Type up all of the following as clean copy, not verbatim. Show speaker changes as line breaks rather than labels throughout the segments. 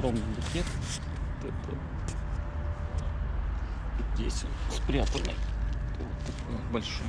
огромный букет. Здесь он спрятанный. Вот такой большой.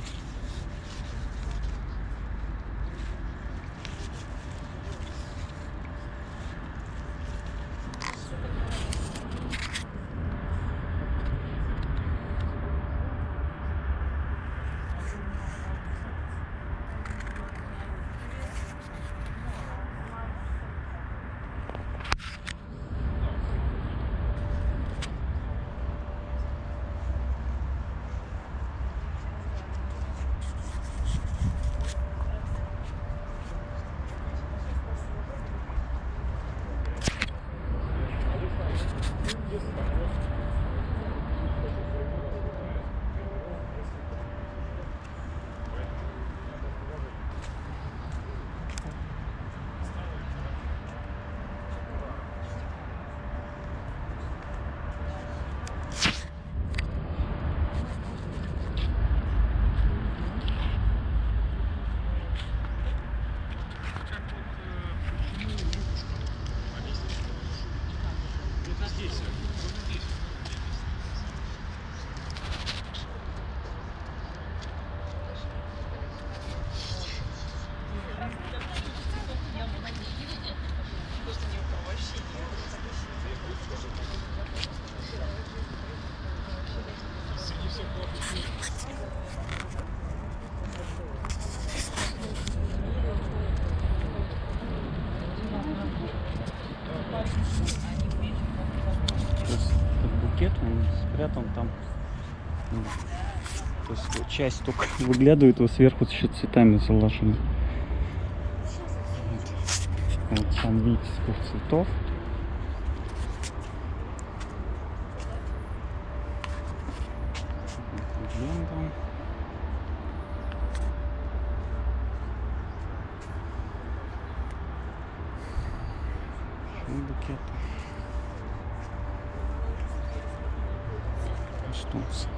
Букет, он спрятан там. То есть вот часть только выглядывает, его сверху еще цветами заложены. Вот сам вид цветов. Лента. Букет. Что